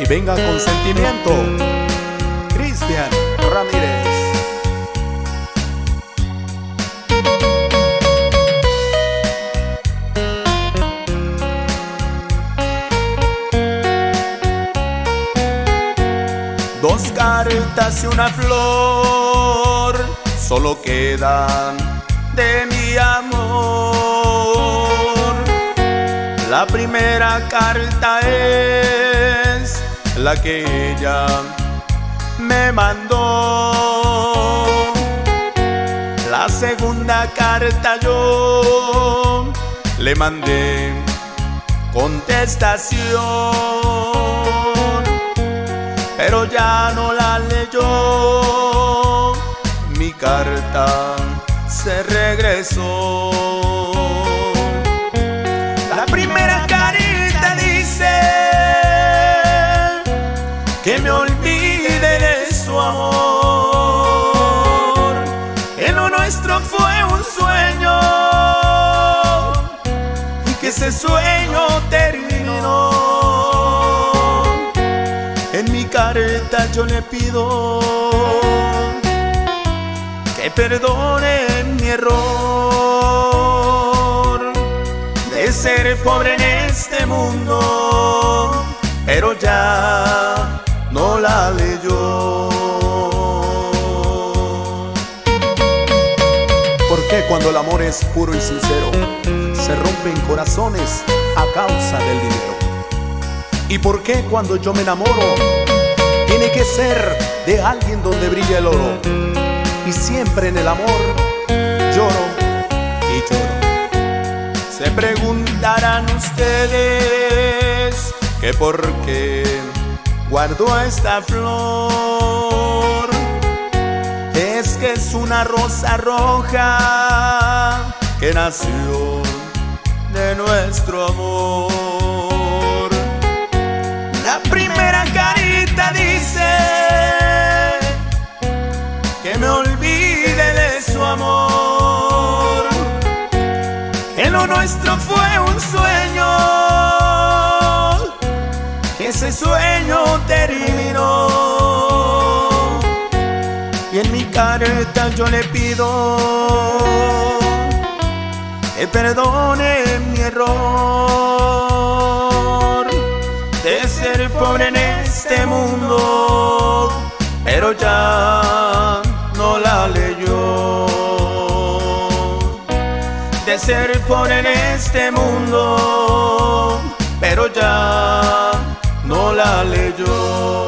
y venga con sentimiento, Cristian Ramírez. Dos cartas y una flor solo quedan de mi amor. La primera carta es la que ella me mandó. La segunda carta yo le mandé contestación, pero ya no la leyó. Mi carta se regresó. La primera carita dice que me olvide de su amor, que lo nuestro fue un sueño y que ese sueño terminó. En mi carta yo le pido que perdone mi error de ser pobre en este mundo, pero ya no la leyó. ¿Por qué cuando el amor es puro y sincero se rompen corazones a causa del dinero? ¿Y por qué cuando yo me enamoro tiene que ser de alguien donde brilla el oro? Y siempre en el amor lloro y lloro. Se preguntarán ustedes que por qué guardo esta flor. Es que es una rosa roja que nació de nuestro amor. La primera carita dice que me olvide de su amor, que lo nuestro fue un sueño, que ese sueño terminó. Y en mi carta yo le pido que perdone mi error de ser pobre en este mundo, pero ya no la leyó. De ser pobre en este mundo, pero ya no la leyó.